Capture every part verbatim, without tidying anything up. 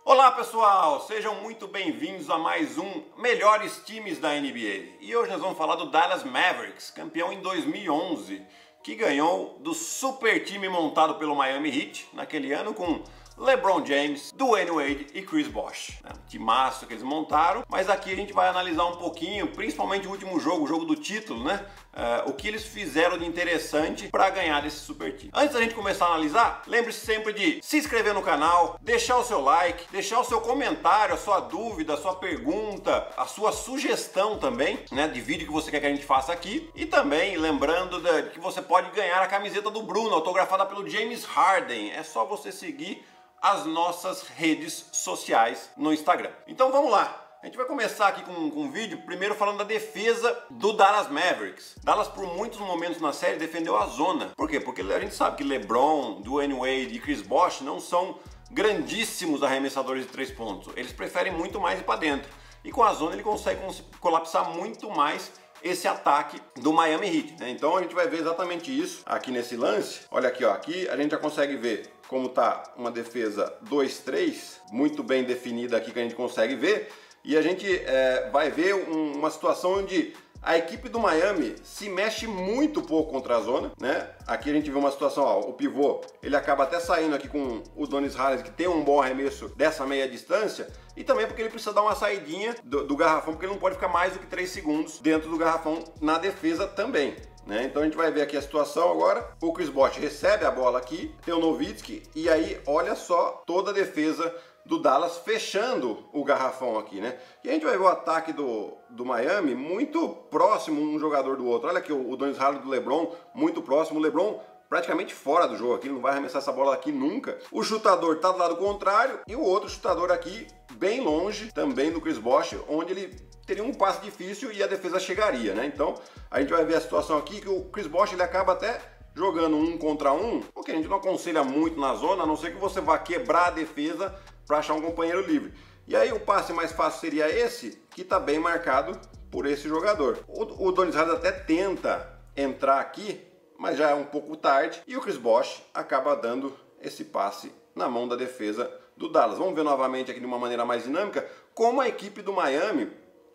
Olá pessoal, sejam muito bem-vindos a mais um Melhores Times da N B A. E hoje nós vamos falar do Dallas Mavericks, campeão em dois mil e onze, que ganhou do super time montado pelo Miami Heat naquele ano com LeBron James, Dwayne Wade e Chris Bosh. É um timaço que eles montaram, mas aqui a gente vai analisar um pouquinho, principalmente o último jogo, o jogo do título, né? Uh, o que eles fizeram de interessante para ganhar desse super time. Antes da gente começar a analisar, lembre-se sempre de se inscrever no canal, deixar o seu like, deixar o seu comentário, a sua dúvida, a sua pergunta, a sua sugestão também, né, de vídeo que você quer que a gente faça aqui. E também lembrando de que você pode ganhar a camiseta do Bruno, autografada pelo James Harden. É só você seguir as nossas redes sociais no Instagram. Então vamos lá. A gente vai começar aqui com, com um vídeo, primeiro falando da defesa do Dallas Mavericks. Dallas, por muitos momentos na série, defendeu a zona. Por quê? Porque a gente sabe que LeBron, Dwayne Wade e Chris Bosh não são grandíssimos arremessadores de três pontos. Eles preferem muito mais ir para dentro. E com a zona ele consegue colapsar muito mais esse ataque do Miami Heat, né? Então a gente vai ver exatamente isso aqui nesse lance. Olha aqui, ó, aqui a gente já consegue ver como tá uma defesa dois três, muito bem definida aqui, que a gente consegue ver. E a gente é, vai ver um, uma situação onde a equipe do Miami se mexe muito pouco contra a zona, né? Aqui a gente vê uma situação, ó, o pivô, ele acaba até saindo aqui com o Udonis Haslem, que tem um bom arremesso dessa meia distância, e também porque ele precisa dar uma saidinha do, do garrafão, porque ele não pode ficar mais do que três segundos dentro do garrafão na defesa também, né? Então a gente vai ver aqui a situação agora. O Chris Bosh recebe a bola aqui, tem o Nowitzki, e aí olha só toda a defesa do Dallas fechando o garrafão aqui, né? E a gente vai ver o ataque do, do Miami muito próximo um jogador do outro. Olha aqui o, o Udonis Haslem do LeBron, muito próximo. O LeBron praticamente fora do jogo aqui, ele não vai arremessar essa bola aqui nunca. O chutador tá do lado contrário e o outro chutador aqui bem longe também do Chris Bosh, onde ele teria um passe difícil e a defesa chegaria, né? Então a gente vai ver a situação aqui que o Chris Bosh ele acaba até jogando um contra um, porque a gente não aconselha muito na zona, a não ser que você vá quebrar a defesa para achar um companheiro livre. E aí o passe mais fácil seria esse, que está bem marcado por esse jogador. O, o Udonis Haslem até tenta entrar aqui, mas já é um pouco tarde, e o Chris Bosh acaba dando esse passe na mão da defesa do Dallas. Vamos ver novamente aqui de uma maneira mais dinâmica como a equipe do Miami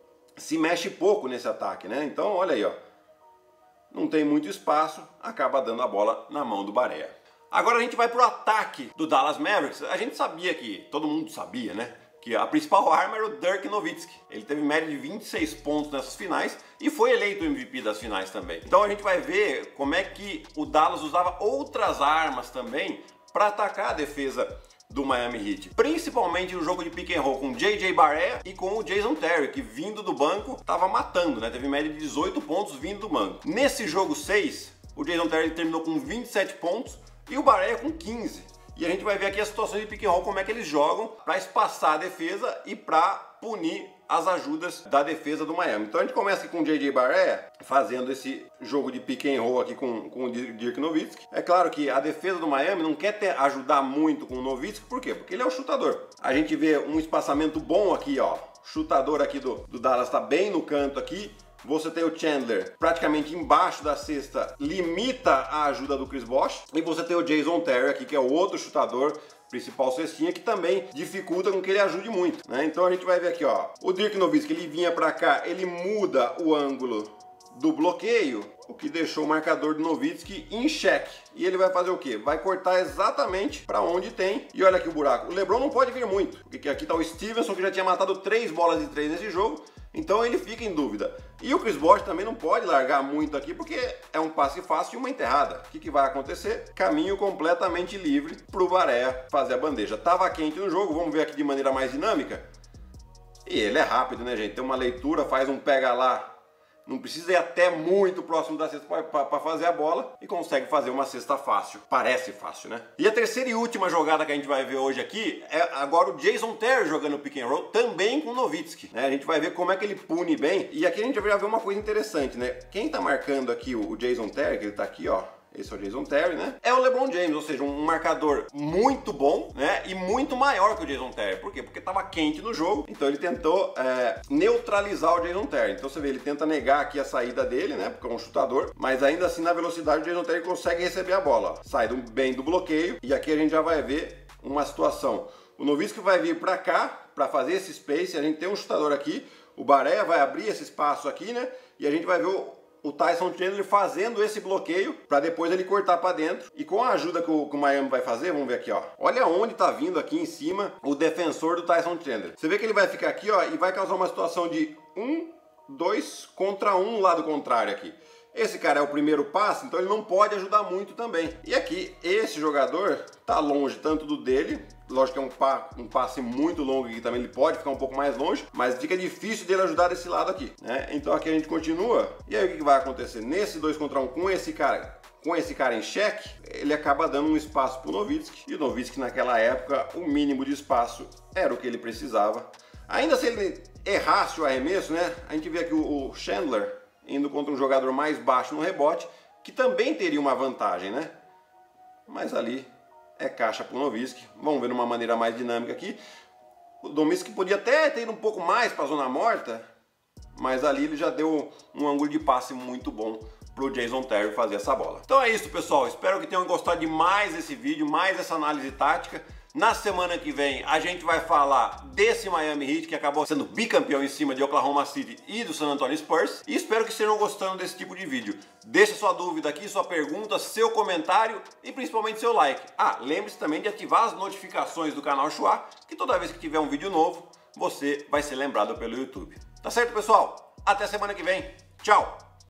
se mexe pouco nesse ataque, né? Então olha aí, ó, não tem muito espaço, acaba dando a bola na mão do Barea. Agora a gente vai para o ataque do Dallas Mavericks. A gente sabia que, todo mundo sabia, né, que a principal arma era o Dirk Nowitzki. Ele teve média de vinte e seis pontos nessas finais e foi eleito o M V P das finais também. Então a gente vai ver como é que o Dallas usava outras armas também para atacar a defesa do Miami Heat, principalmente no jogo de pick and roll com o J J Barea e com o Jason Terry, que vindo do banco estava matando, né? Teve média de dezoito pontos vindo do banco. Nesse jogo seis, o Jason Terry terminou com vinte e sete pontos e o Barea com quinze. E a gente vai ver aqui as situações de pick and roll, como é que eles jogam para espaçar a defesa e para punir as ajudas da defesa do Miami. Então a gente começa aqui com o J J Barea fazendo esse jogo de pick and roll aqui com, com o Dirk Nowitzki. É claro que a defesa do Miami não quer ter, ajudar muito com o Nowitzki, por quê? Porque ele é o chutador. A gente vê um espaçamento bom aqui, ó. Chutador aqui do, do Dallas está bem no canto aqui. Você tem o Chandler praticamente embaixo da cesta, limita a ajuda do Chris Bosh. E você tem o Jason Terry aqui, que é o outro chutador, principal cestinha, que também dificulta com que ele ajude muito, né? Então a gente vai ver aqui, ó, o Dirk Nowitzki, ele vinha para cá, ele muda o ângulo do bloqueio, o que deixou o marcador do Nowitzki em xeque. E ele vai fazer o quê? Vai cortar exatamente para onde tem. E olha aqui o buraco. O LeBron não pode vir muito, porque aqui tá o Stevenson, que já tinha matado três bolas de três nesse jogo. Então ele fica em dúvida. E o Chris Bosh também não pode largar muito aqui, porque é um passe fácil e uma enterrada. O que, que vai acontecer? Caminho completamente livre para o Barea fazer a bandeja. Tava quente no jogo, vamos ver aqui de maneira mais dinâmica. E ele é rápido, né, gente? Tem uma leitura, faz um pega lá. Não precisa ir até muito próximo da cesta para fazer a bola e consegue fazer uma cesta fácil. Parece fácil, né? E a terceira e última jogada que a gente vai ver hoje aqui é agora o Jason Terry jogando pick and roll também com o Nowitzki, né? A gente vai ver como é que ele pune bem. E aqui a gente vai ver uma coisa interessante, né? Quem tá marcando aqui o Jason Terry, que ele tá aqui, ó, esse é o Jason Terry, né? É o LeBron James, ou seja, um marcador muito bom, né? E muito maior que o Jason Terry. Por quê? Porque tava quente no jogo, então ele tentou é, neutralizar o Jason Terry. Então você vê, ele tenta negar aqui a saída dele, né? Porque é um chutador, mas ainda assim na velocidade o Jason Terry consegue receber a bola. Ó. Sai do, bem do bloqueio e aqui a gente já vai ver uma situação O Nowitzki vai vir para cá para fazer esse space. A gente tem um chutador aqui, o Barea vai abrir esse espaço aqui, né? E a gente vai ver o, o Tyson Chandler fazendo esse bloqueio para depois ele cortar para dentro. E com a ajuda que o, que o Miami vai fazer, vamos ver aqui, ó. Olha onde tá vindo aqui em cima o defensor do Tyson Chandler. Você vê que ele vai ficar aqui, ó, e vai causar uma situação de um, dois contra um no lado contrário aqui. Esse cara é o primeiro passe, então ele não pode ajudar muito também. E aqui, esse jogador tá longe tanto do dele, lógico que é um, pa um passe muito longo aqui também, ele pode ficar um pouco mais longe, mas fica difícil dele ajudar desse lado aqui, né? Então aqui a gente continua, e aí o que vai acontecer? Nesse dois contra um com esse cara, com esse cara em xeque, ele acaba dando um espaço pro Nowitzki, e o Nowitzki naquela época, o mínimo de espaço era o que ele precisava. Ainda se ele errasse o arremesso, né? A gente vê aqui o, o Chandler indo contra um jogador mais baixo no rebote, que também teria uma vantagem, né? Mas ali é caixa pro Nowitzki. Vamos ver de uma maneira mais dinâmica aqui. O Nowitzki podia até ter ido um pouco mais para a zona morta, mas ali ele já deu um ângulo de passe muito bom pro Jason Terry fazer essa bola. Então é isso, pessoal. Espero que tenham gostado de mais esse vídeo, mais essa análise tática. Na semana que vem a gente vai falar desse Miami Heat que acabou sendo bicampeão em cima de Oklahoma City e do San Antonio Spurs. E espero que estejam gostando desse tipo de vídeo. Deixa sua dúvida aqui, sua pergunta, seu comentário e principalmente seu like. Ah, lembre-se também de ativar as notificações do canal Chua, que toda vez que tiver um vídeo novo, você vai ser lembrado pelo YouTube. Tá certo, pessoal? Até semana que vem. Tchau!